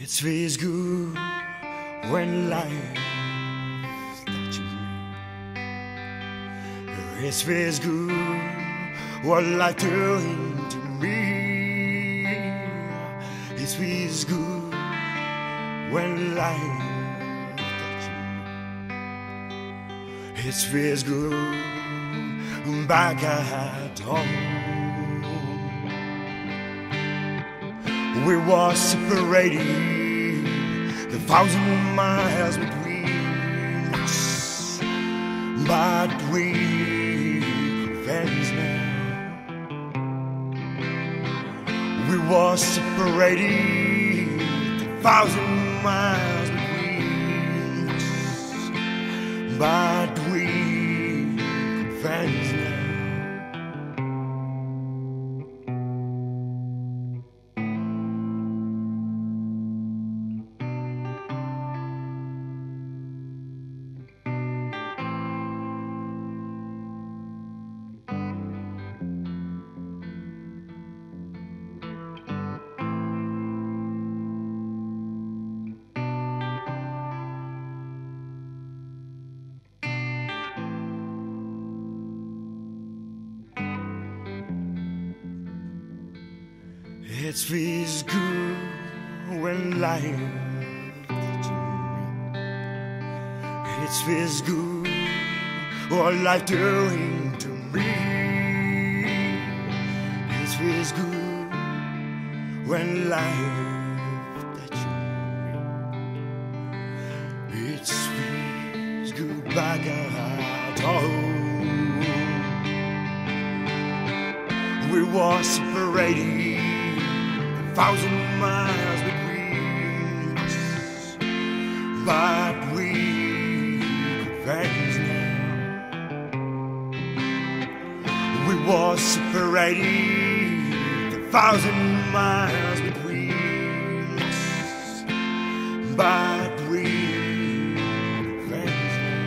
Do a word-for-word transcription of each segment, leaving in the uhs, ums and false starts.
It feels good when life touches you. It feels good what life doing to me. It feels good when life touches you. It feels good back at home. We were separated, the thousand miles between us, but we friends now. We were separated, the thousand miles between us, but we friends now. It feels good when life touches you. It feels good what life doing to me. It feels good when life touches you. It feels good back at home. We were separated, thousand miles between us, but we friends now. We were separated, a thousand miles between us, but we friends now.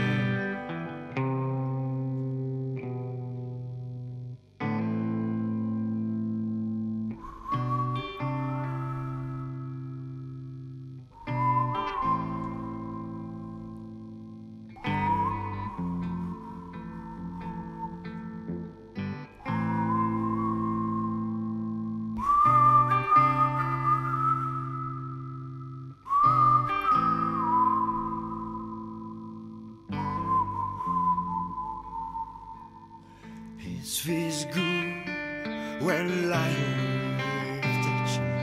It feels good when life touches you.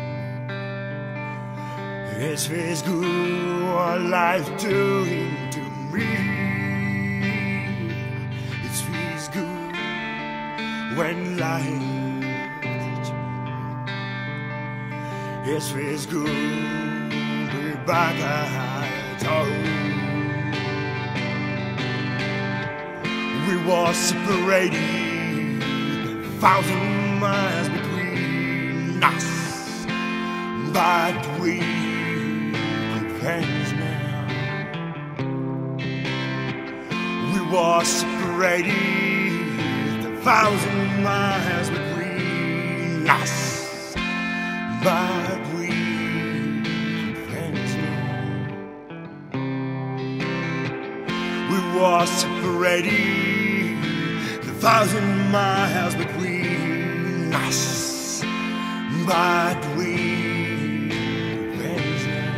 It feels good what life doing to me. It feels good when life touches you. It feels good to be back at home. We were separated, thousand miles between us, but we friends now. We were separated, a thousand miles between us, but we friends now. We were separated, a thousand miles between us, but we friends now.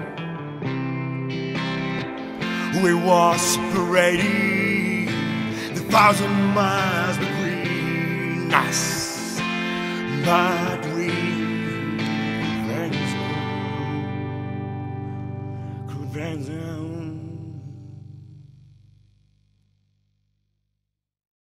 We were separated, the thousand miles between us, but we